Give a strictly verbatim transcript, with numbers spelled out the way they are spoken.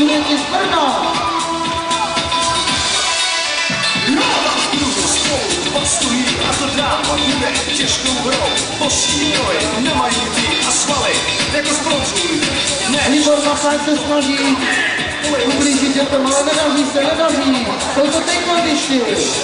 studenti z Brna. Stojí a to dáma bude těžkou hrou. Bosí nohy nemají ty a svaly jako z bronzu. Libor Mafák se snaží ublížit dětem, ale nedaří se, nedaří. Jsou to taekwondi.